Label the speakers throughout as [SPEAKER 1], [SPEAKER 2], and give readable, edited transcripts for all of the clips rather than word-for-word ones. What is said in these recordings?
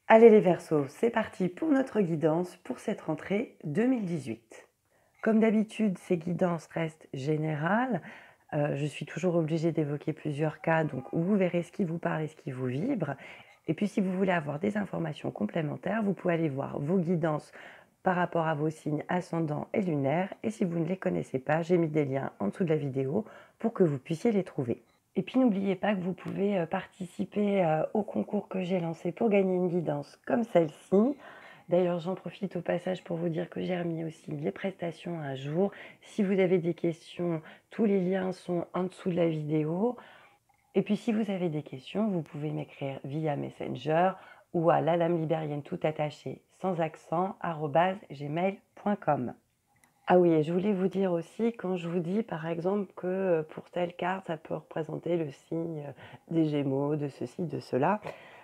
[SPEAKER 1] Allez les Verseaux, c'est parti pour notre guidance pour cette rentrée 2018. Comme d'habitude, ces guidances restent générales. Je suis toujours obligée d'évoquer plusieurs cas, donc vous verrez ce qui vous parle et ce qui vous vibre. Et puis si vous voulez avoir des informations complémentaires, vous pouvez aller voir vos guidances par rapport à vos signes ascendants et lunaires. Et si vous ne les connaissez pas, j'ai mis des liens en dessous de la vidéo pour que vous puissiez les trouver. Et puis n'oubliez pas que vous pouvez participer au concours que j'ai lancé pour gagner une guidance comme celle-ci. D'ailleurs, j'en profite au passage pour vous dire que j'ai remis aussi les prestations à jour. Si vous avez des questions, tous les liens sont en dessous de la vidéo. Et puis si vous avez des questions, vous pouvez m'écrire via Messenger ou à lalamlibérienne tout attaché sans accent @gmail.com. Ah oui, et je voulais vous dire aussi, quand je vous dis par exemple que pour telle carte, ça peut représenter le signe des Gémeaux, de ceci, de cela,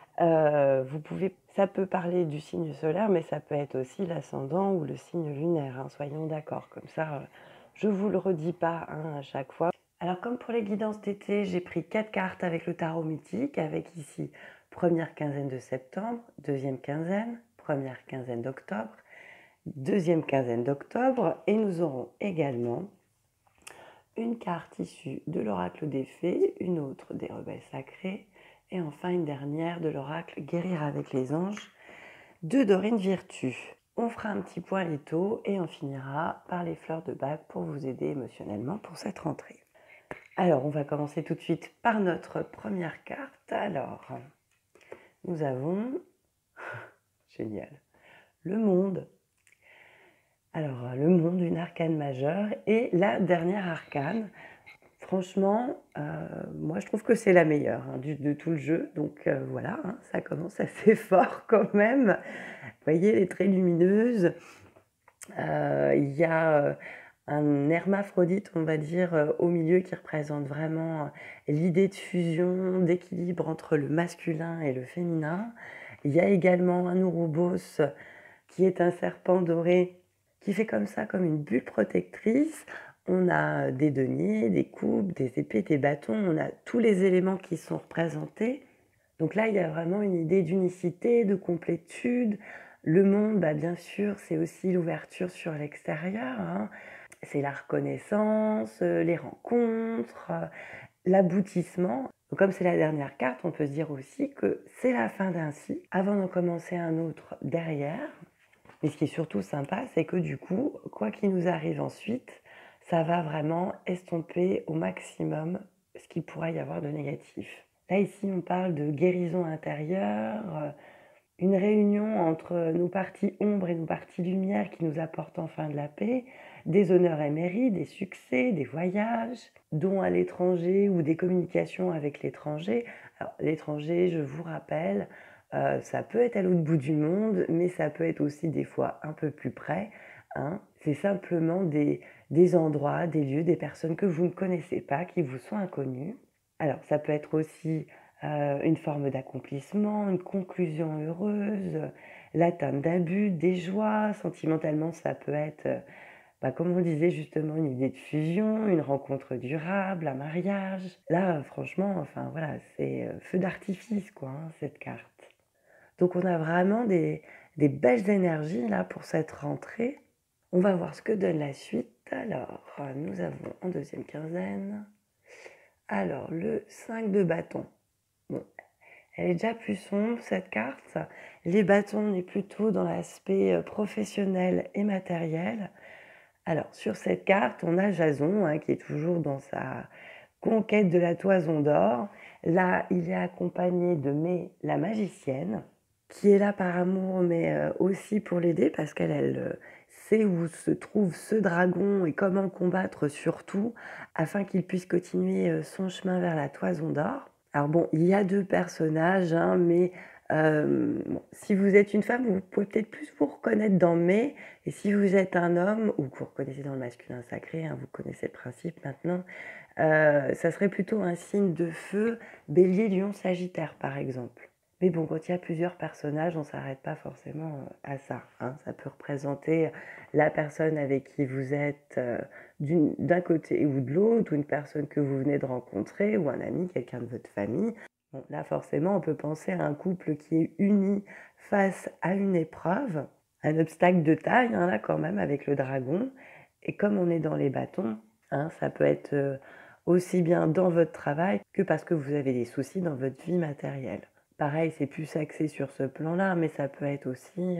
[SPEAKER 1] ça peut parler du signe solaire, mais ça peut être aussi l'ascendant ou le signe lunaire, hein, soyons d'accord. Comme ça, je ne vous le redis pas à chaque fois. Alors comme pour les guidances d'été, j'ai pris 4 cartes avec le tarot mythique, avec ici première quinzaine de septembre, deuxième quinzaine, première quinzaine d'octobre, deuxième quinzaine d'octobre, et nous aurons également une carte issue de l'oracle des fées, une autre des rebelles sacrés, et enfin une dernière de l'oracle guérir avec les anges de Dorine Virtue. On fera un petit point litho et on finira par les fleurs de bac pour vous aider émotionnellement pour cette rentrée. Alors, on va commencer tout de suite par notre première carte. Alors, nous avons, génial, le monde. Alors, le monde, une arcane majeure et la dernière arcane. Franchement, moi je trouve que c'est la meilleure de tout le jeu, donc voilà, ça commence assez fort quand même. Vous voyez, elle est très lumineuse. Il y a un hermaphrodite, on va dire, au milieu qui représente vraiment l'idée de fusion, d'équilibre entre le masculin et le féminin. Il y a également un Ouroboros qui est un serpent doré qui fait comme ça, comme une bulle protectrice. On a des deniers, des coupes, des épées, des bâtons, on a tous les éléments qui sont représentés. Donc là, il y a vraiment une idée d'unicité, de complétude. Le monde, bien sûr, c'est aussi l'ouverture sur l'extérieur. C'est la reconnaissance, les rencontres, l'aboutissement. Donc comme c'est la dernière carte, on peut se dire aussi que c'est la fin d'un cycle avant d'en commencer un autre derrière. Mais ce qui est surtout sympa, c'est que du coup, quoi qu'il nous arrive ensuite, ça va vraiment estomper au maximum ce qu'il pourra y avoir de négatif. Là, ici, on parle de guérison intérieure, une réunion entre nos parties ombre et nos parties lumière qui nous apportent enfin de la paix, des honneurs et mérites, des succès, des voyages, dons à l'étranger ou des communications avec l'étranger. Alors, l'étranger, je vous rappelle, ça peut être à l'autre bout du monde, mais ça peut être aussi des fois un peu plus près. C'est simplement des endroits, des lieux, des personnes que vous ne connaissez pas, qui vous sont inconnues. Alors, ça peut être aussi une forme d'accomplissement, une conclusion heureuse, l'atteinte d'un but, des joies. Sentimentalement, ça peut être, comme on le disait justement, une idée de fusion, une rencontre durable, un mariage. Là, franchement, enfin voilà, c'est feu d'artifice, quoi, cette carte. Donc on a vraiment des belles énergies là pour cette rentrée. On va voir ce que donne la suite. Alors, nous avons en deuxième quinzaine, alors le 5 de bâton. Bon, elle est déjà plus sombre cette carte. Les bâtons, on est plutôt dans l'aspect professionnel et matériel. Alors sur cette carte, on a Jason qui est toujours dans sa conquête de la toison d'or. Là, il est accompagné de Mé, la magicienne, qui est là par amour, mais aussi pour l'aider parce qu'elle sait où se trouve ce dragon et comment combattre surtout, afin qu'il puisse continuer son chemin vers la toison d'or. Alors bon, il y a deux personnages, mais si vous êtes une femme, vous pouvez peut-être plus vous reconnaître dans Mai, et si vous êtes un homme, ou que vous reconnaissez dans le masculin sacré, vous connaissez le principe maintenant, ça serait plutôt un signe de feu, Bélier, Lion, Sagittaire par exemple. Mais bon, quand il y a plusieurs personnages, on ne s'arrête pas forcément à ça. Ça peut représenter la personne avec qui vous êtes d'un côté ou de l'autre, ou une personne que vous venez de rencontrer, ou un ami, quelqu'un de votre famille. Bon, là, forcément, on peut penser à un couple qui est uni face à une épreuve, un obstacle de taille, hein, là, quand même, avec le dragon. Et comme on est dans les bâtons, hein, ça peut être aussi bien dans votre travail que parce que vous avez des soucis dans votre vie matérielle. Pareil, c'est plus axé sur ce plan-là, mais ça peut être aussi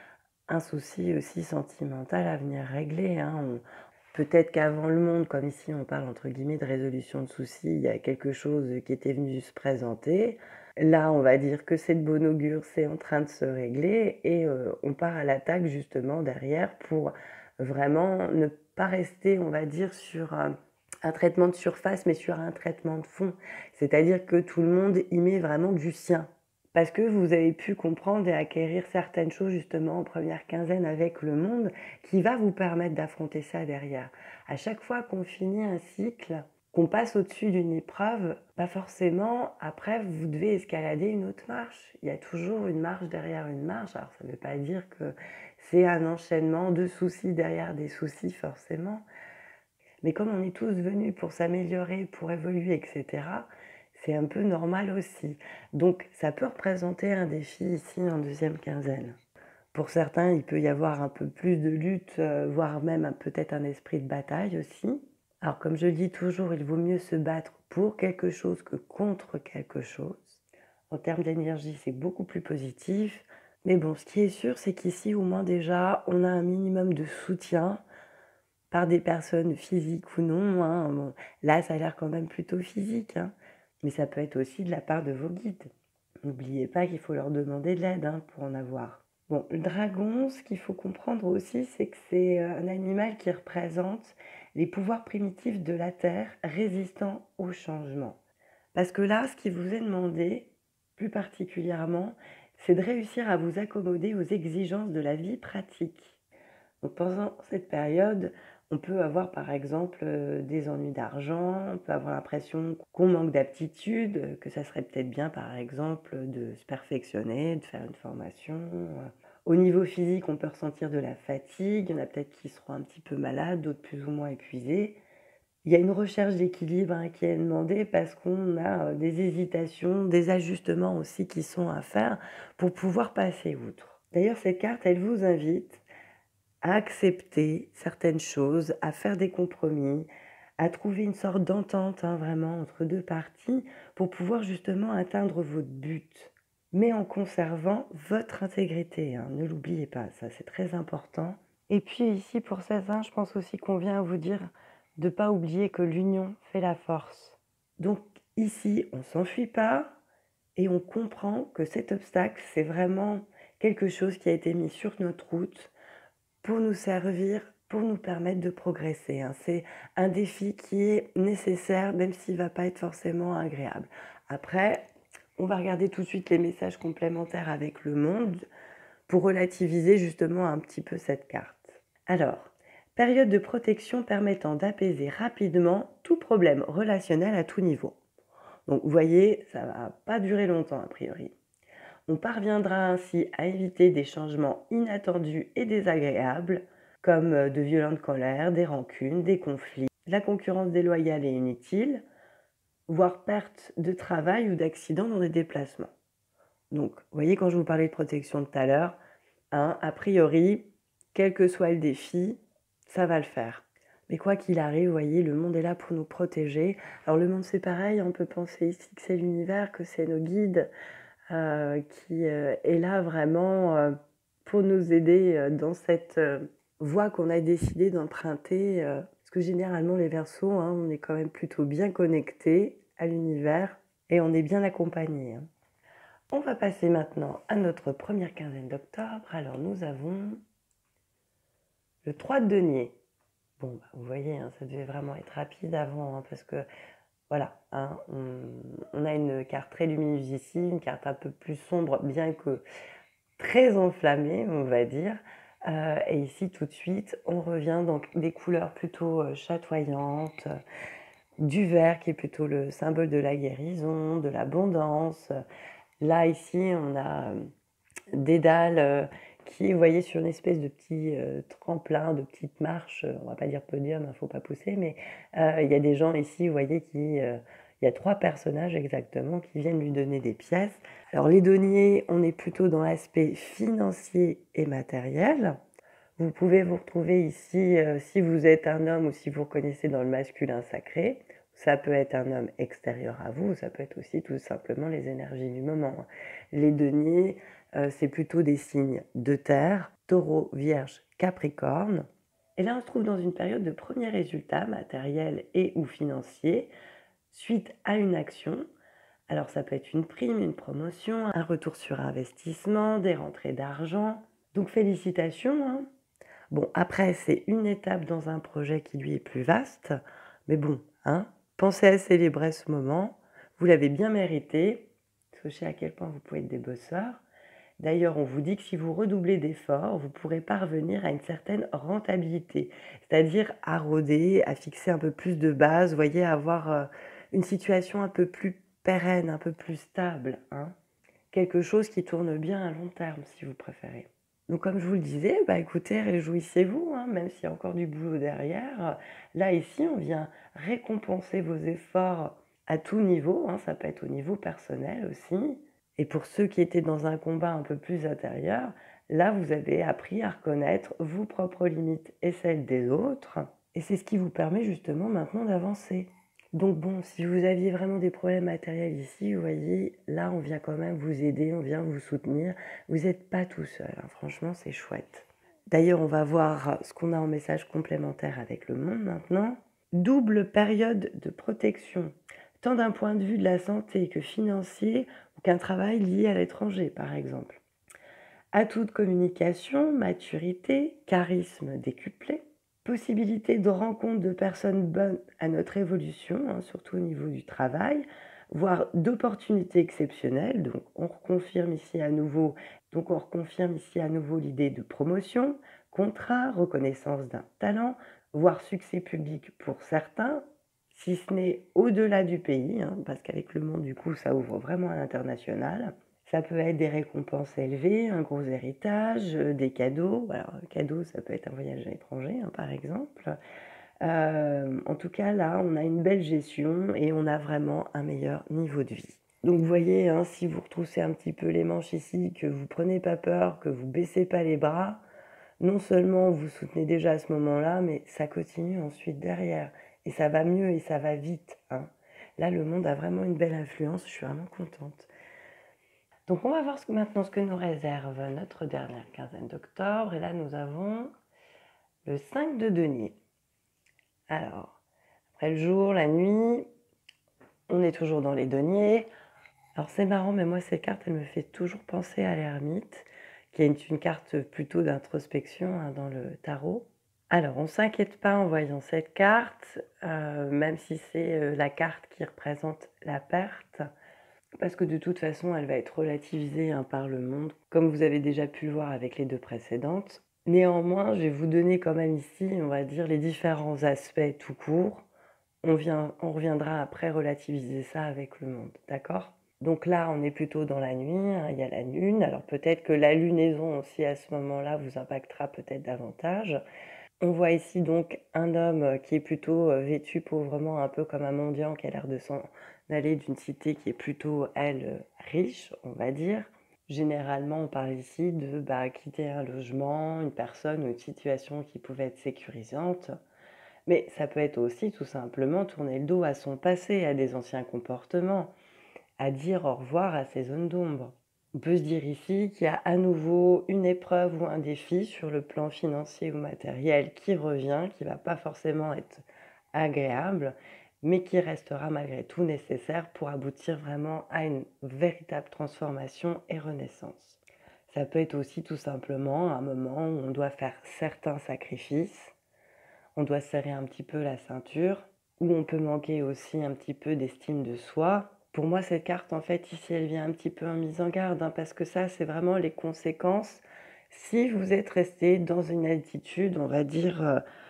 [SPEAKER 1] un souci aussi sentimental à venir régler, hein. Peut-être qu'avant le monde, comme ici on parle entre guillemets de résolution de soucis, il y a quelque chose qui était venu se présenter. Là, on va dire que c'est de bon augure, c'est en train de se régler et on part à l'attaque justement derrière pour vraiment ne pas rester, on va dire, sur un traitement de surface, mais sur un traitement de fond. C'est-à-dire que tout le monde y met vraiment du sien. Parce que vous avez pu comprendre et acquérir certaines choses justement en première quinzaine avec le monde qui va vous permettre d'affronter ça derrière. À chaque fois qu'on finit un cycle, qu'on passe au-dessus d'une épreuve, pas forcément, après, vous devez escalader une autre marche. Il y a toujours une marche derrière une marche. Alors, ça ne veut pas dire que c'est un enchaînement de soucis derrière des soucis, forcément. Mais comme on est tous venus pour s'améliorer, pour évoluer, etc., c'est un peu normal aussi. Donc, ça peut représenter un défi ici en deuxième quinzaine. Pour certains, il peut y avoir un peu plus de lutte, voire même peut-être un esprit de bataille aussi. Alors, comme je le dis toujours, il vaut mieux se battre pour quelque chose que contre quelque chose. En termes d'énergie, c'est beaucoup plus positif. Mais bon, ce qui est sûr, c'est qu'ici, au moins déjà, on a un minimum de soutien par des personnes physiques ou non, hein. Bon, là, ça a l'air quand même plutôt physique, hein. Mais ça peut être aussi de la part de vos guides. N'oubliez pas qu'il faut leur demander de l'aide, hein, pour en avoir. Bon, le dragon, ce qu'il faut comprendre aussi, c'est que c'est un animal qui représente les pouvoirs primitifs de la Terre résistant au changement. Parce que là, ce qui vous est demandé, plus particulièrement, c'est de réussir à vous accommoder aux exigences de la vie pratique. Donc pendant cette période, on peut avoir par exemple des ennuis d'argent, on peut avoir l'impression qu'on manque d'aptitude, que ça serait peut-être bien par exemple de se perfectionner, de faire une formation. Au niveau physique, on peut ressentir de la fatigue, il y en a peut-être qui seront un petit peu malades, d'autres plus ou moins épuisés. Il y a une recherche d'équilibre, hein, qui est demandée parce qu'on a des hésitations, des ajustements aussi qui sont à faire pour pouvoir passer outre. D'ailleurs, cette carte, elle vous invite à accepter certaines choses, à faire des compromis, à trouver une sorte d'entente, hein, vraiment entre deux parties pour pouvoir justement atteindre votre but, mais en conservant votre intégrité, hein. Ne l'oubliez pas, ça c'est très important. Et puis ici pour certains, je pense aussi qu'on vient vous dire de ne pas oublier que l'union fait la force. Donc ici, on ne s'enfuit pas et on comprend que cet obstacle, c'est vraiment quelque chose qui a été mis sur notre route pour nous servir, pour nous permettre de progresser, hein. C'est un défi qui est nécessaire, même s'il ne va pas être forcément agréable. Après, on va regarder tout de suite les messages complémentaires avec le monde pour relativiser justement un petit peu cette carte. Alors, période de protection permettant d'apaiser rapidement tout problème relationnel à tout niveau. Donc, vous voyez, ça ne va pas durer longtemps a priori. On parviendra ainsi à éviter des changements inattendus et désagréables, comme de violentes colères, des rancunes, des conflits, la concurrence déloyale et inutile, voire perte de travail ou d'accidents dans des déplacements. Donc, vous voyez, quand je vous parlais de protection tout à l'heure, hein, a priori, quel que soit le défi, ça va le faire. Mais quoi qu'il arrive, vous voyez, le monde est là pour nous protéger. Alors le monde, c'est pareil, on peut penser ici que c'est l'univers, que c'est nos guides, qui est là vraiment pour nous aider dans cette voie qu'on a décidé d'emprunter. Parce que généralement, les Verseaux, hein, on est quand même plutôt bien connectés à l'univers et on est bien accompagnés, hein. On va passer maintenant à notre première quinzaine d'octobre. Alors nous avons le 3 de denier. Bon, bah, vous voyez, hein, ça devait vraiment être rapide avant, hein, parce que voilà, hein, on a une carte très lumineuse ici, une carte un peu plus sombre, bien que très enflammée, on va dire. Et ici, tout de suite, on revient dans des couleurs plutôt chatoyantes, du vert qui est plutôt le symbole de la guérison, de l'abondance. Là, ici, on a des dalles qui, vous voyez, sur une espèce de petit tremplin, de petite marche, on va pas dire podium, il ne faut pas pousser, mais il y a des gens ici, vous voyez, Il y a 3 personnages exactement qui viennent lui donner des pièces. Alors les deniers, on est plutôt dans l'aspect financier et matériel. Vous pouvez vous retrouver ici, si vous êtes un homme ou si vous reconnaissez dans le masculin sacré. Ça peut être un homme extérieur à vous, ça peut être aussi tout simplement les énergies du moment. Les deniers, c'est plutôt des signes de terre, taureau, vierge, capricorne. Et là, on se trouve dans une période de premiers résultats matériels et ou financiers suite à une action. Alors ça peut être une prime, une promotion, un retour sur investissement, des rentrées d'argent. Donc félicitations, hein. Bon, après, c'est une étape dans un projet qui lui est plus vaste, mais bon, hein, pensez à célébrer ce moment. Vous l'avez bien mérité. Sachez à quel point vous pouvez être des bosseurs. D'ailleurs, on vous dit que si vous redoublez d'efforts, vous pourrez parvenir à une certaine rentabilité, c'est-à-dire à rôder, à fixer un peu plus de base, vous voyez, à avoir une situation un peu plus pérenne, un peu plus stable, hein. Quelque chose qui tourne bien à long terme, si vous préférez. Donc comme je vous le disais, bah écoutez, réjouissez-vous, hein, même s'il y a encore du boulot derrière. Là, ici, on vient récompenser vos efforts à tout niveau, hein, ça peut être au niveau personnel aussi. Et pour ceux qui étaient dans un combat un peu plus intérieur, là, vous avez appris à reconnaître vos propres limites et celles des autres. Et c'est ce qui vous permet justement maintenant d'avancer. Donc bon, si vous aviez vraiment des problèmes matériels ici, vous voyez, là, on vient quand même vous aider, on vient vous soutenir. Vous n'êtes pas tout seul, hein. Franchement, c'est chouette. D'ailleurs, on va voir ce qu'on a en message complémentaire avec le monde maintenant. Double période de protection, tant d'un point de vue de la santé que financier ou qu'un travail lié à l'étranger, par exemple. Atout de communication, maturité, charisme décuplé. Possibilité de rencontre de personnes bonnes à notre évolution, hein, surtout au niveau du travail, voire d'opportunités exceptionnelles. Donc on reconfirme ici à nouveau, l'idée de promotion, contrat, reconnaissance d'un talent, voire succès public pour certains, si ce n'est au-delà du pays, hein, parce qu'avec le monde, du coup, ça ouvre vraiment à l'international. Ça peut être des récompenses élevées, un gros héritage, des cadeaux. Alors, un cadeau, ça peut être un voyage à l'étranger, hein, par exemple. En tout cas, là, on a une belle gestion et on a vraiment un meilleur niveau de vie. Donc, vous voyez, hein, si vous retroussez un petit peu les manches ici, que vous prenez pas peur, que vous baissez pas les bras, non seulement vous soutenez déjà à ce moment-là, mais ça continue ensuite derrière. Et ça va mieux et ça va vite, hein. Là, le monde a vraiment une belle influence. Je suis vraiment contente. Donc on va voir maintenant ce que nous réserve notre dernière quinzaine d'octobre. Et là, nous avons le 5 de denier. Alors, après le jour, la nuit, on est toujours dans les deniers. Alors c'est marrant, mais moi, cette carte, elle me fait toujours penser à l'ermite, qui est une carte plutôt d'introspection, hein, dans le tarot. Alors, on ne s'inquiète pas en voyant cette carte, même si c'est la carte qui représente la perte. Parce que de toute façon, elle va être relativisée, hein, par le monde, comme vous avez déjà pu le voir avec les 2 précédentes. Néanmoins, je vais vous donner quand même ici, on va dire, les différents aspects tout court. On reviendra après relativiser ça avec le monde, d'accord? Donc là, on est plutôt dans la nuit, hein, il y a la lune. Alors peut-être que la lunaison aussi à ce moment-là vous impactera peut-être davantage. On voit ici donc un homme qui est plutôt vêtu pauvrement, un peu comme un mendiant qui a l'air de s'en aller d'une cité qui est plutôt, elle, riche, on va dire. Généralement, on parle ici de quitter un logement, une personne ou une situation qui pouvait être sécurisante. Mais ça peut être aussi tout simplement tourner le dos à son passé, à des anciens comportements, à dire au revoir à ses zones d'ombre. On peut se dire ici qu'il y a à nouveau une épreuve ou un défi sur le plan financier ou matériel qui revient, qui ne va pas forcément être agréable, mais qui restera malgré tout nécessaire pour aboutir vraiment à une véritable transformation et renaissance. Ça peut être aussi tout simplement un moment où on doit faire certains sacrifices, on doit serrer un petit peu la ceinture, où on peut manquer aussi un petit peu d'estime de soi. Pour moi, cette carte, en fait, ici, elle vient un petit peu en mise en garde, hein, parce que ça, c'est vraiment les conséquences si vous êtes resté dans une attitude, on va dire,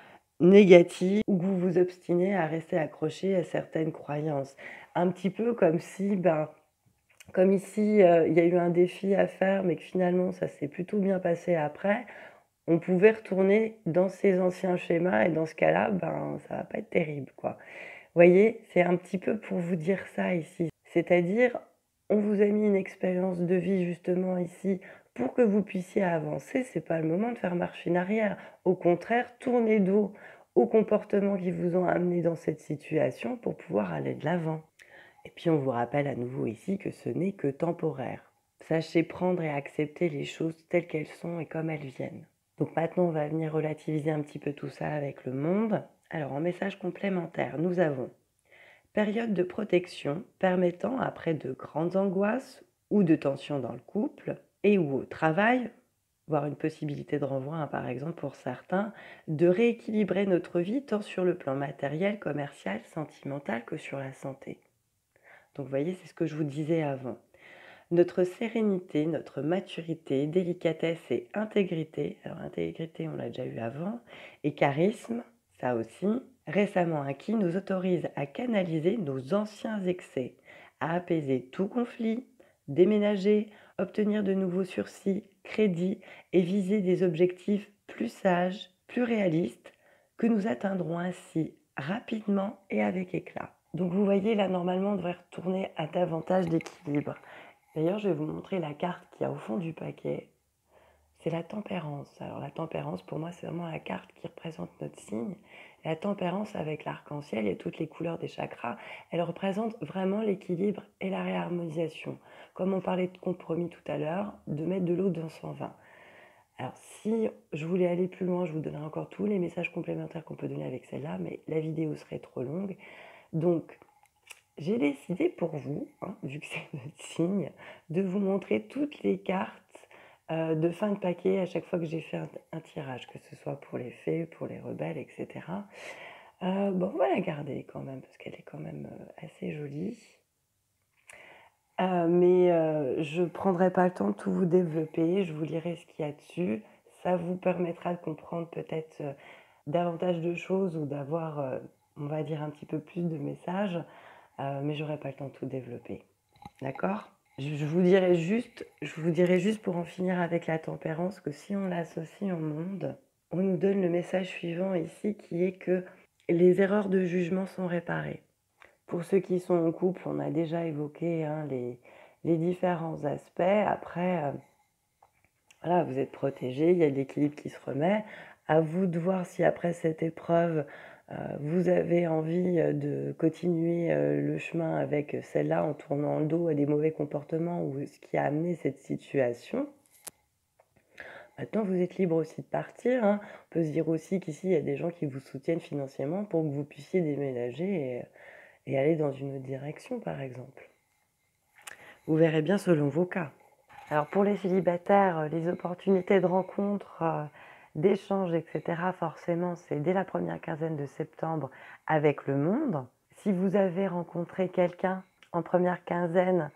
[SPEAKER 1] négative, ou que vous vous obstinez à rester accroché à certaines croyances. Un petit peu comme si, comme ici, il y a eu un défi à faire, mais que finalement, ça s'est plutôt bien passé après, on pouvait retourner dans ces anciens schémas et dans ce cas-là, ça va pas être terrible, quoi. Voyez, c'est un petit peu pour vous dire ça ici. C'est-à-dire, on vous a mis une expérience de vie justement ici pour que vous puissiez avancer. C'est pas le moment de faire marche en arrière. Au contraire, tournez dos aux comportements qui vous ont amené dans cette situation pour pouvoir aller de l'avant. Et puis on vous rappelle à nouveau ici que ce n'est que temporaire. Sachez prendre et accepter les choses telles qu'elles sont et comme elles viennent. Donc maintenant, on va venir relativiser un petit peu tout ça avec le monde. Alors en message complémentaire, nous avons période de protection permettant, après de grandes angoisses ou de tensions dans le couple et ou au travail, voire une possibilité de renvoi, hein, par exemple pour certains, de rééquilibrer notre vie tant sur le plan matériel, commercial, sentimental que sur la santé. Donc vous voyez, c'est ce que je vous disais avant. Notre sérénité, notre maturité, délicatesse et intégrité, alors intégrité on l'a déjà eu avant, et charisme, ça aussi, récemment acquis, nous autorise à canaliser nos anciens excès, à apaiser tout conflit, déménager, obtenir de nouveaux sursis, crédits et viser des objectifs plus sages, plus réalistes, que nous atteindrons ainsi rapidement et avec éclat. Donc vous voyez là, normalement, on devrait retourner à davantage d'équilibre. D'ailleurs, je vais vous montrer la carte qu'il y a au fond du paquet. C'est la tempérance. Alors la tempérance, pour moi, c'est vraiment la carte qui représente notre signe. Et la tempérance avec l'arc-en-ciel et toutes les couleurs des chakras, elle représente vraiment l'équilibre et la réharmonisation. Comme on parlait de compromis tout à l'heure, de mettre de l'eau dans son vin. Alors si je voulais aller plus loin, je vous donnerai encore tous les messages complémentaires qu'on peut donner avec celle-là, mais la vidéo serait trop longue. Donc, j'ai décidé pour vous, hein, vu que c'est notre signe, de vous montrer toutes les cartes de fin de paquet à chaque fois que j'ai fait un tirage, que ce soit pour les fées, pour les rebelles, etc. Bon, on va la garder quand même, parce qu'elle est quand même assez jolie. Mais je ne prendrai pas le temps de tout vous développer, je vous lirai ce qu'il y a dessus. Ça vous permettra de comprendre peut-être davantage de choses ou d'avoir, on va dire, un petit peu plus de messages. Mais j'aurai pas le temps de tout développer. D'accord ? Je vous dirai juste pour en finir avec la tempérance que si on l'associe au monde, on nous donne le message suivant ici qui est que les erreurs de jugement sont réparées. Pour ceux qui sont en couple, on a déjà évoqué hein, les différents aspects. Après, voilà, vous êtes protégés, il y a de l'équilibre qui se remet. À vous de voir si après cette épreuve, vous avez envie de continuer le chemin avec celle-là en tournant le dos à des mauvais comportements ou ce qui a amené cette situation. Maintenant, vous êtes libre aussi de partir. Hein. On peut se dire aussi qu'ici, il y a des gens qui vous soutiennent financièrement pour que vous puissiez déménager et aller dans une autre direction, par exemple. Vous verrez bien selon vos cas. Alors pour les célibataires, les opportunités de rencontres, d'échanges, etc., forcément, c'est dès la première quinzaine de septembre avec le monde. Si vous avez rencontré quelqu'un en première quinzaine,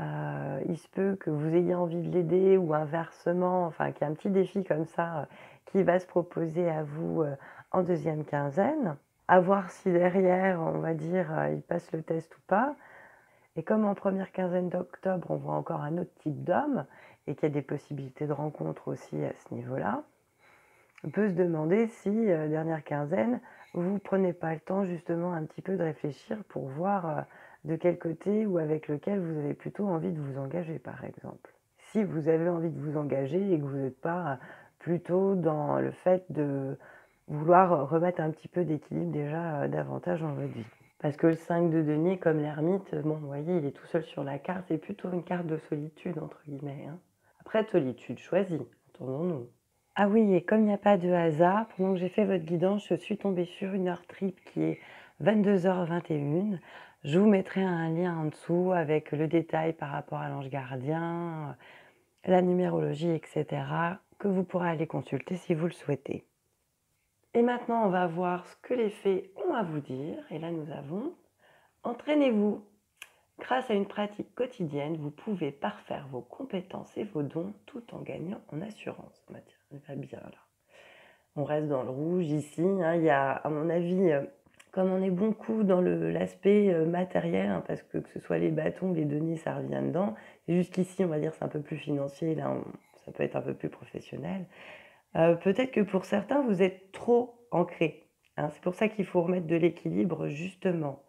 [SPEAKER 1] il se peut que vous ayez envie de l'aider ou inversement, enfin qu'il y ait un petit défi comme ça qui va se proposer à vous en deuxième quinzaine. À voir si derrière, on va dire, il passe le test ou pas. Et comme en première quinzaine d'octobre, on voit encore un autre type d'homme et qu'il y a des possibilités de rencontre aussi à ce niveau-là, on peut se demander si, dernière quinzaine, vous ne prenez pas le temps justement un petit peu de réfléchir pour voir de quel côté ou avec lequel vous avez plutôt envie de vous engager, par exemple. Si vous avez envie de vous engager et que vous n'êtes pas plutôt dans le fait de vouloir remettre un petit peu d'équilibre déjà davantage dans votre vie. Parce que le 5 de denier, comme l'ermite, bon, vous voyez, il est tout seul sur la carte, c'est plutôt une carte de solitude, entre guillemets. Hein. Après, solitude choisie, entendons-nous. Ah oui, et comme il n'y a pas de hasard, pendant que j'ai fait votre guidance, je suis tombée sur une heure trip qui est 22h21. Je vous mettrai un lien en dessous avec le détail par rapport à l'ange gardien, la numérologie, etc., que vous pourrez aller consulter si vous le souhaitez. Et maintenant, on va voir ce que les fées ont à vous dire. Et là, nous avons « Entraînez-vous ». Grâce à une pratique quotidienne, vous pouvez parfaire vos compétences et vos dons tout en gagnant en assurance. On va bien là. On reste dans le rouge ici. Hein. Il y a, à mon avis, comme on est beaucoup dans l'aspect matériel, hein, parce que ce soit les bâtons, les deniers, ça revient dedans. C'est juste qu'ici, on va dire, c'est un peu plus financier. Là, ça peut être un peu plus professionnel. Peut-être que pour certains, vous êtes trop ancrés. Hein. C'est pour ça qu'il faut remettre de l'équilibre, justement.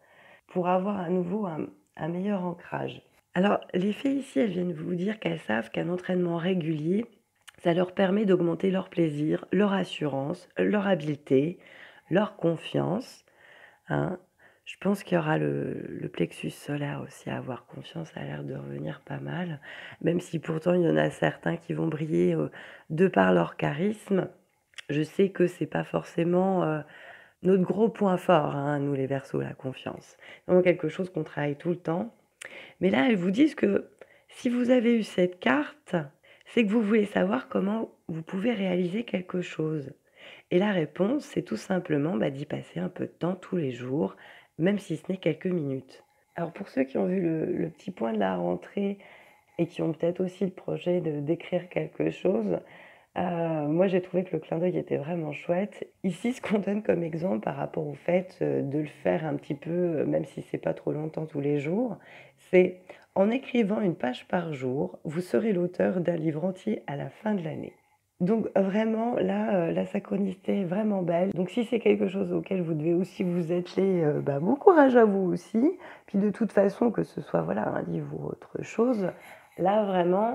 [SPEAKER 1] pour avoir à nouveau un meilleur ancrage. Alors, les fées ici, elles viennent vous dire qu'elles savent qu'un entraînement régulier, ça leur permet d'augmenter leur plaisir, leur assurance, leur habileté, leur confiance, hein. Je pense qu'il y aura le plexus solaire aussi à avoir confiance, ça a l'air de revenir pas mal, même si pourtant il y en a certains qui vont briller de par leur charisme. Je sais que c'est pas forcément notre gros point fort, hein, nous les Verseaux, la confiance. C'est vraiment quelque chose qu'on travaille tout le temps. Mais là, elles vous disent que si vous avez eu cette carte, c'est que vous voulez savoir comment vous pouvez réaliser quelque chose. Et la réponse, c'est tout simplement d'y passer un peu de temps tous les jours, même si ce n'est quelques minutes. Alors pour ceux qui ont vu le petit point de la rentrée et qui ont peut-être aussi le projet d'écrire quelque chose, moi j'ai trouvé que le clin d'œil était vraiment chouette. Ici, ce qu'on donne comme exemple par rapport au fait de le faire un petit peu, même si c'est pas trop longtemps tous les jours, c'est en écrivant une page par jour, vous serez l'auteur d'un livre entier à la fin de l'année. Donc vraiment, là, la synchronicité est vraiment belle. Donc si c'est quelque chose auquel vous devez aussi vous atteler, bon courage à vous aussi. Puis de toute façon, que ce soit voilà, un livre ou autre chose, là vraiment,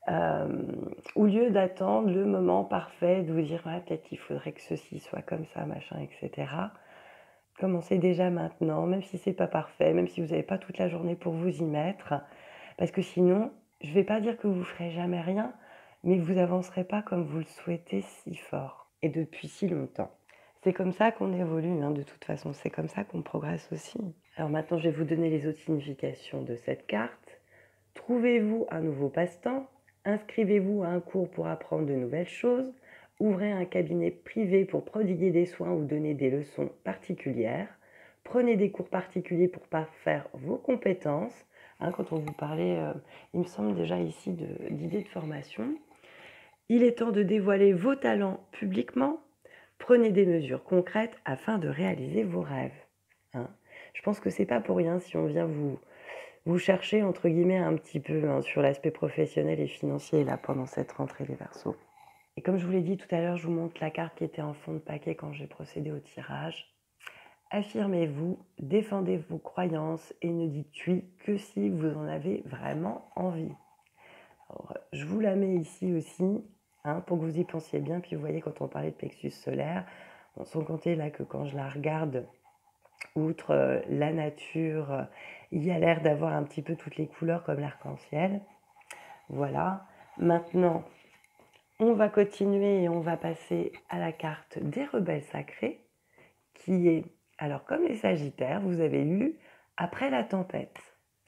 [SPEAKER 1] au lieu d'attendre le moment parfait, de vous dire ouais, peut-être qu'il faudrait que ceci soit comme ça, machin, etc. Commencez déjà maintenant, même si c'est pas parfait, même si vous n'avez pas toute la journée pour vous y mettre. Parce que sinon, je ne vais pas dire que vous ne ferez jamais rien, mais vous avancerez pas comme vous le souhaitez si fort et depuis si longtemps. C'est comme ça qu'on évolue, hein, de toute façon, c'est comme ça qu'on progresse aussi. Alors maintenant, je vais vous donner les autres significations de cette carte. Trouvez-vous un nouveau passe-temps, inscrivez-vous à un cours pour apprendre de nouvelles choses, ouvrez un cabinet privé pour prodiguer des soins ou donner des leçons particulières, prenez des cours particuliers pour parfaire vos compétences. Hein, quand on vous parlait, il me semble déjà ici d'idées de formation. Il est temps de dévoiler vos talents publiquement. Prenez des mesures concrètes afin de réaliser vos rêves. Hein. Je pense que c'est pas pour rien si on vient vous chercher entre guillemets un petit peu, hein, sur l'aspect professionnel et financier là pendant cette rentrée des Verseaux. Et comme je vous l'ai dit tout à l'heure, je vous montre la carte qui était en fond de paquet quand j'ai procédé au tirage. Affirmez-vous, défendez vos croyances et ne dites oui que si vous en avez vraiment envie. Alors, je vous la mets ici aussi, hein, pour que vous y pensiez bien. Puis vous voyez, quand on parlait de plexus solaire, sans compter là que quand je la regarde, outre la nature, il y a l'air d'avoir un petit peu toutes les couleurs comme l'arc-en-ciel. Voilà. Maintenant, on va continuer et on va passer à la carte des rebelles sacrés, qui est, alors comme les Sagittaires, vous avez lu après la tempête.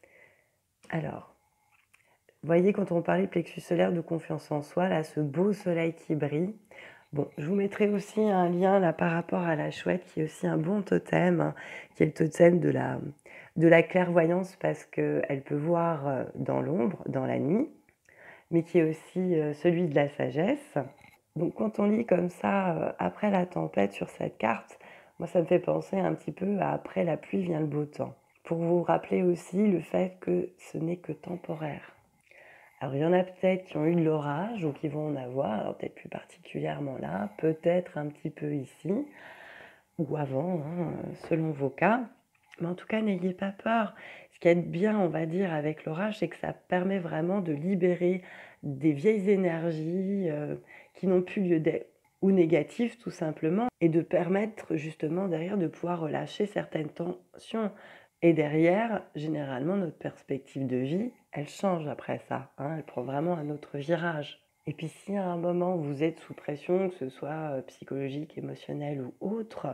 [SPEAKER 1] Alors, vous voyez, quand on parlait de plexus solaire, de confiance en soi, là, ce beau soleil qui brille. Bon, je vous mettrai aussi un lien là par rapport à la chouette, qui est aussi un bon totem, hein, qui est le totem de la clairvoyance, parce qu'elle peut voir dans l'ombre, dans la nuit, mais qui est aussi celui de la sagesse. Donc quand on lit comme ça, après la tempête sur cette carte, moi ça me fait penser un petit peu à après la pluie vient le beau temps. Pour vous rappeler aussi le fait que ce n'est que temporaire. Alors il y en a peut-être qui ont eu de l'orage ou qui vont en avoir, alors peut-être plus particulièrement là, peut-être un petit peu ici, ou avant, hein, selon vos cas. Mais en tout cas, n'ayez pas peur. Ce qui est bien, on va dire, avec l'orage, c'est que ça permet vraiment de libérer des vieilles énergies qui n'ont plus lieu d'être, ou négatives tout simplement, et de permettre justement derrière de pouvoir relâcher certaines tensions. Et derrière, généralement, notre perspective de vie, elle change après ça, hein, elle prend vraiment un autre virage. Et puis si à un moment vous êtes sous pression, que ce soit psychologique, émotionnelle ou autre,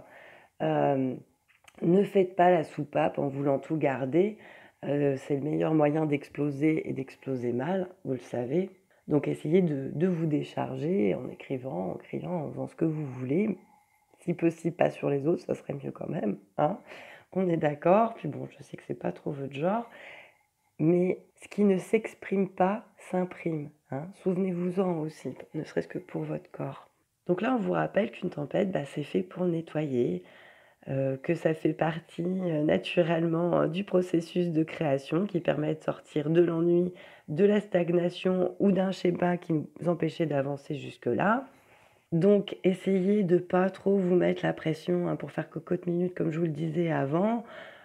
[SPEAKER 1] ne faites pas la soupape en voulant tout garder. C'est le meilleur moyen d'exploser et d'exploser mal, vous le savez. Donc essayez de vous décharger en écrivant, en criant, en faisant ce que vous voulez. Si possible, pas sur les autres, ça serait mieux quand même, hein. On est d'accord. Puis bon, je sais que c'est pas trop votre genre, mais ce qui ne s'exprime pas s'imprime, hein. Souvenez-vous-en aussi, ne serait-ce que pour votre corps. Donc là, on vous rappelle qu'une tempête, c'est fait pour nettoyer, que ça fait partie naturellement du processus de création qui permet de sortir de l'ennui, de la stagnation ou d'un schéma qui nous empêchait d'avancer jusque-là. Donc, essayez de ne pas trop vous mettre la pression, hein, pour faire cocotte minute, comme je vous le disais avant.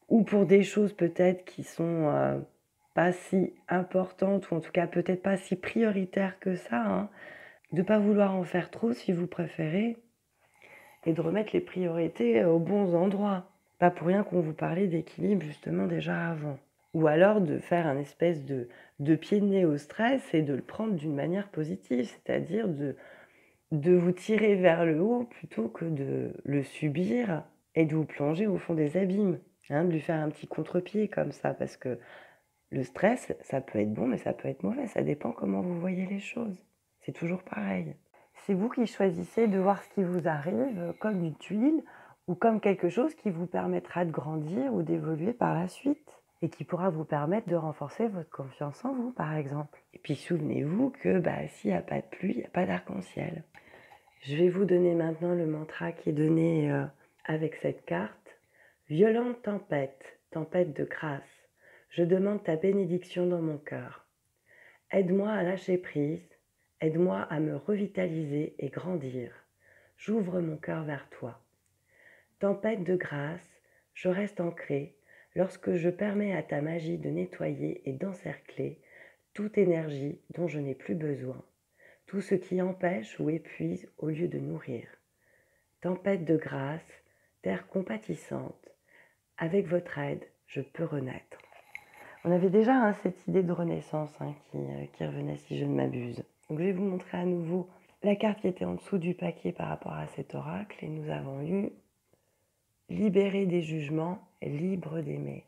[SPEAKER 1] ou pour des choses peut-être qui sont pas si importantes, ou en tout cas peut-être pas si prioritaires que ça, hein, de ne pas vouloir en faire trop si vous préférez, et de remettre les priorités aux bons endroits. Pas pour rien qu'on vous parlait d'équilibre justement déjà avant. Ou alors de faire un espèce de pied de nez au stress et de le prendre d'une manière positive, c'est-à-dire de vous tirer vers le haut plutôt que de le subir et de vous plonger au fond des abîmes, hein, de lui faire un petit contre-pied comme ça, parce que le stress, ça peut être bon, mais ça peut être mauvais, ça dépend comment vous voyez les choses. C'est toujours pareil. C'est vous qui choisissez de voir ce qui vous arrive comme une tuile ou comme quelque chose qui vous permettra de grandir ou d'évoluer par la suite et qui pourra vous permettre de renforcer votre confiance en vous, par exemple. Et puis souvenez-vous que s'il n'y a pas de pluie, il n'y a pas d'arc-en-ciel. Je vais vous donner maintenant le mantra qui est donné avec cette carte. Violente tempête, tempête de grâce, je demande ta bénédiction dans mon cœur. Aide-moi à lâcher prise, aide-moi à me revitaliser et grandir. J'ouvre mon cœur vers toi. Tempête de grâce, je reste ancrée lorsque je permets à ta magie de nettoyer et d'encercler toute énergie dont je n'ai plus besoin, tout ce qui empêche ou épuise au lieu de nourrir. Tempête de grâce, terre compatissante, avec votre aide, je peux renaître. On avait déjà cette idée de renaissance qui revenait si je ne m'abuse. Donc je vais vous montrer à nouveau la carte qui était en dessous du paquet par rapport à cet oracle. Et nous avons eu libéré des jugements, libre d'aimer.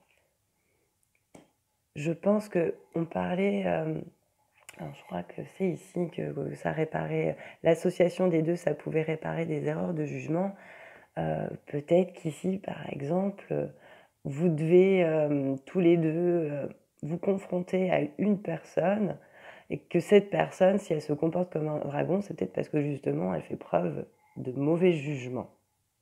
[SPEAKER 1] Je pense qu'on parlait, alors je crois que c'est ici que ça réparait, l'association des deux, ça pouvait réparer des erreurs de jugement. Peut-être qu'ici, par exemple, vous devez tous les deux vous confronter à une personne et que cette personne, si elle se comporte comme un dragon, c'est peut-être parce que justement, elle fait preuve de mauvais jugement.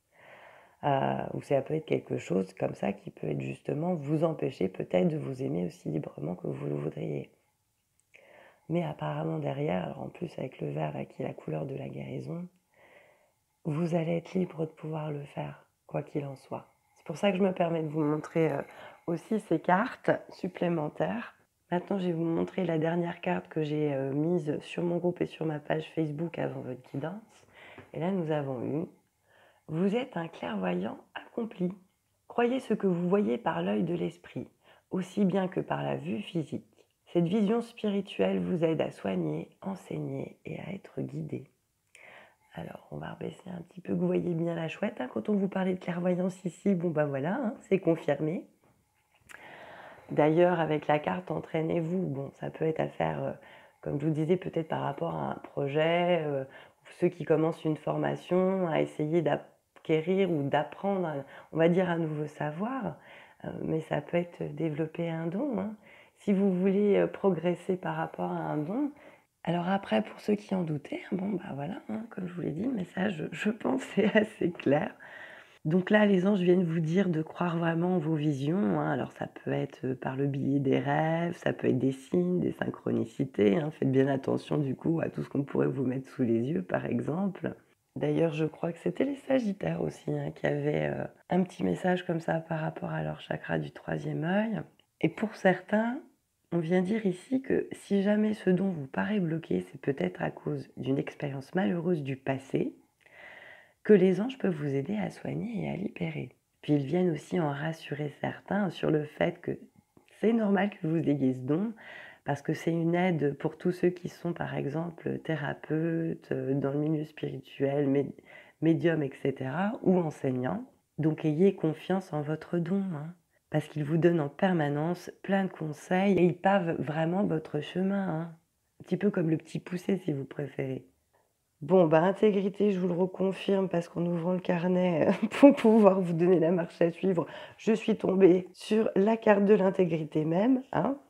[SPEAKER 1] Ou ça peut être quelque chose comme ça qui peut être justement vous empêcher peut-être de vous aimer aussi librement que vous le voudriez. Mais apparemment derrière, alors en plus avec le vert là, qui est la couleur de la guérison, vous allez être libre de pouvoir le faire, quoi qu'il en soit. C'est pour ça que je me permets de vous montrer aussi ces cartes supplémentaires. Maintenant, je vais vous montrer la dernière carte que j'ai mise sur mon groupe et sur ma page Facebook avant votre guidance. Et là, nous avons eu « Vous êtes un clairvoyant accompli. Croyez ce que vous voyez par l'œil de l'esprit, aussi bien que par la vue physique. Cette vision spirituelle vous aide à soigner, enseigner et à être guidé. » Alors, on va rebaisser un petit peu, que vous voyez bien la chouette. Quand on vous parlait de clairvoyance ici, voilà, c'est confirmé. D'ailleurs, avec la carte entraînez-vous, ça peut être à faire, comme je vous disais, peut-être par rapport à un projet, ceux qui commencent une formation, à essayer d'acquérir ou d'apprendre, on va dire, un nouveau savoir, mais ça peut être développer un don. Si vous voulez progresser par rapport à un don, alors après, pour ceux qui en doutaient, voilà, comme je vous l'ai dit, le message, je pense, est assez clair. Donc là, les anges viennent vous dire de croire vraiment en vos visions. Alors ça peut être par le biais des rêves, ça peut être des signes, des synchronicités. Faites bien attention du coup à tout ce qu'on pourrait vous mettre sous les yeux, par exemple. D'ailleurs, je crois que c'était les Sagittaires aussi qui avaient un petit message comme ça par rapport à leur chakra du troisième œil. Et pour certains, on vient dire ici que si jamais ce don vous paraît bloqué, c'est peut-être à cause d'une expérience malheureuse du passé que les anges peuvent vous aider à soigner et à libérer. Puis ils viennent aussi en rassurer certains sur le fait que c'est normal que vous ayez ce don, parce que c'est une aide pour tous ceux qui sont par exemple thérapeutes, dans le milieu spirituel, médiums, etc., ou enseignants. Donc ayez confiance en votre don, parce qu'ils vous donnent en permanence plein de conseils et ils pavent vraiment votre chemin. Un petit peu comme le petit poussé si vous préférez. Bon, intégrité, je vous le reconfirme parce qu'en ouvrant le carnet pour pouvoir vous donner la marche à suivre, je suis tombée sur la carte de l'intégrité même.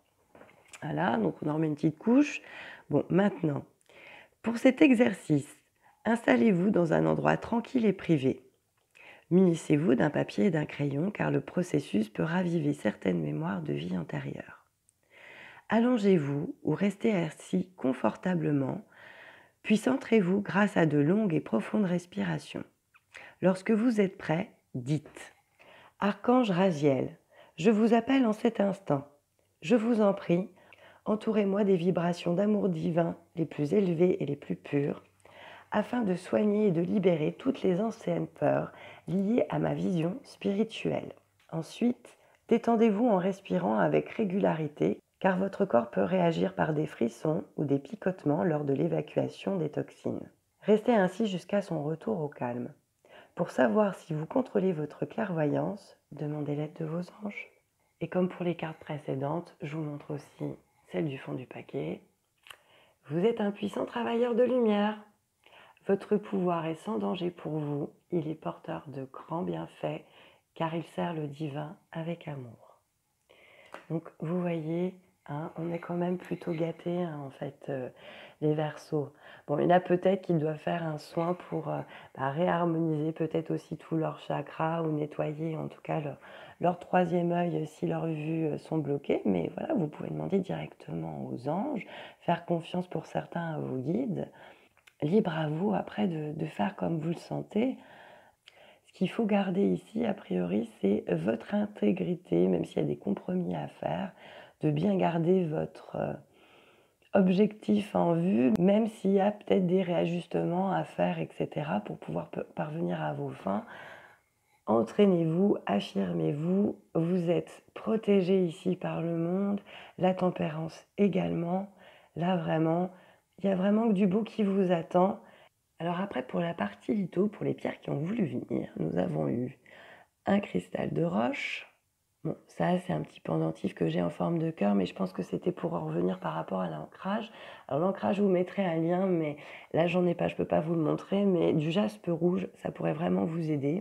[SPEAKER 1] Voilà, donc on en remet une petite couche. Bon, maintenant, pour cet exercice, installez-vous dans un endroit tranquille et privé. Munissez-vous d'un papier et d'un crayon car le processus peut raviver certaines mémoires de vie antérieure. Allongez-vous ou restez assis confortablement, puis centrez-vous grâce à de longues et profondes respirations. Lorsque vous êtes prêt, dites « Archange Raziel, Je vous appelle en cet instant. Je vous en prie, entourez-moi des vibrations d'amour divin les plus élevées et les plus pures, afin de soigner et de libérer toutes les anciennes peurs liées à ma vision spirituelle. Ensuite, détendez-vous en respirant avec régularité, car votre corps peut réagir par des frissons ou des picotements lors de l'évacuation des toxines. Restez ainsi jusqu'à son retour au calme. Pour savoir si vous contrôlez votre clairvoyance, demandez l'aide de vos anges. Et comme pour les cartes précédentes, je vous montre aussi celle du fond du paquet. Vous êtes un puissant travailleur de lumière. Votre pouvoir est sans danger pour vous. Il est porteur de grands bienfaits car il sert le divin avec amour. Donc vous voyez, on est quand même plutôt gâtés en fait, les Verseaux. Bon, il y en a peut-être qui doivent faire un soin pour réharmoniser peut-être aussi tous leurs chakras ou nettoyer en tout cas leur troisième œil si leurs vues sont bloquées. Mais voilà, vous pouvez demander directement aux anges, faire confiance pour certains à vos guides. Libre à vous après de faire comme vous le sentez. Ce qu'il faut garder ici, a priori, c'est votre intégrité, même s'il y a des compromis à faire, de bien garder votre objectif en vue, même s'il y a peut-être des réajustements à faire, etc., pour pouvoir parvenir à vos fins. Entraînez-vous, affirmez-vous, vous êtes protégé ici par le monde, la tempérance également. Là, vraiment, il y a vraiment que du beau qui vous attend. Alors après, pour la partie litho, pour les pierres qui ont voulu venir, nous avons eu un cristal de roche. Bon, ça, c'est un petit pendentif que j'ai en forme de cœur, mais je pense que c'était pour en revenir par rapport à l'ancrage. Alors l'ancrage, je vous mettrai un lien, mais là, j'en ai pas, je peux pas vous le montrer, mais du jaspe rouge, ça pourrait vraiment vous aider.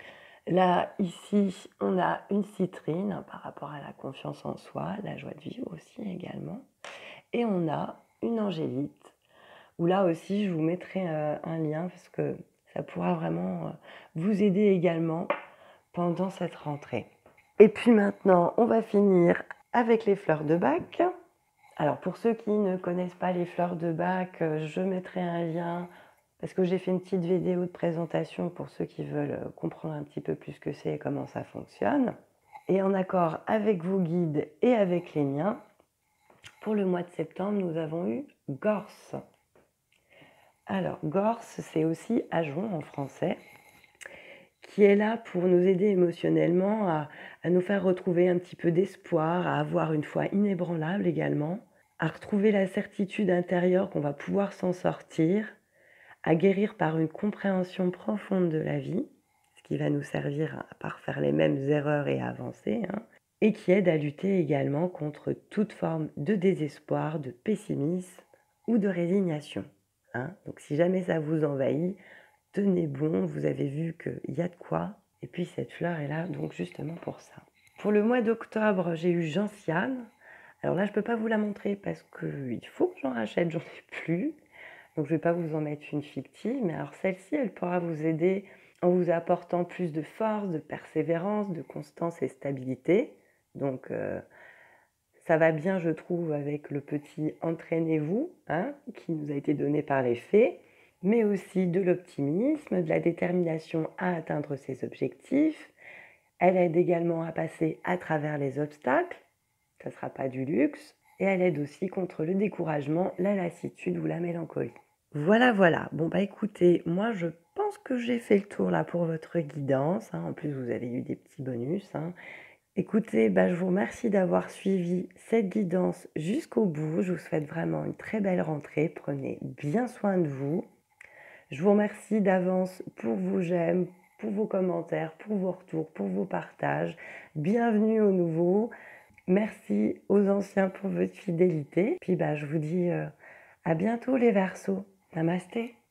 [SPEAKER 1] Là, ici, on a une citrine par rapport à la confiance en soi, la joie de vivre aussi également. Et on a une angélite, où là aussi, je vous mettrai un lien parce que ça pourra vraiment vous aider également pendant cette rentrée. Et puis maintenant, on va finir avec les fleurs de Bach. Alors pour ceux qui ne connaissent pas les fleurs de Bach, je mettrai un lien parce que j'ai fait une petite vidéo de présentation pour ceux qui veulent comprendre un petit peu plus ce que c'est et comment ça fonctionne. Et en accord avec vos guides et avec les miens, pour le mois de septembre, nous avons eu Gorse. Alors, Gorse, c'est aussi Ajon en français, qui est là pour nous aider émotionnellement à nous faire retrouver un petit peu d'espoir, à avoir une foi inébranlable également, à retrouver la certitude intérieure qu'on va pouvoir s'en sortir, à guérir par une compréhension profonde de la vie, ce qui va nous servir à pas refaire les mêmes erreurs et à avancer, et qui aide à lutter également contre toute forme de désespoir, de pessimisme ou de résignation. Donc si jamais ça vous envahit, tenez bon, vous avez vu qu'il y a de quoi. Et puis cette fleur est là donc justement pour ça. Pour le mois d'octobre, j'ai eu Gentiane. Alors là, je ne peux pas vous la montrer parce qu'il faut que j'en rachète, j'en ai plus. Donc je ne vais pas vous en mettre une fictive, mais alors celle-ci, elle pourra vous aider en vous apportant plus de force, de persévérance, de constance et stabilité. Donc ça va bien, je trouve, avec le petit « entraînez-vous » qui nous a été donné par les fées, mais aussi de l'optimisme, de la détermination à atteindre ses objectifs. Elle aide également à passer à travers les obstacles, ça ne sera pas du luxe, et elle aide aussi contre le découragement, la lassitude ou la mélancolie. Voilà. Bon écoutez, moi je pense que j'ai fait le tour là pour votre guidance. En plus, vous avez eu des petits bonus. Écoutez, je vous remercie d'avoir suivi cette guidance jusqu'au bout. Je vous souhaite vraiment une très belle rentrée. Prenez bien soin de vous. Je vous remercie d'avance pour vos j'aime, pour vos commentaires, pour vos retours, pour vos partages. Bienvenue aux nouveaux. Merci aux anciens pour votre fidélité. Puis je vous dis à bientôt les Verseaux. Namasté.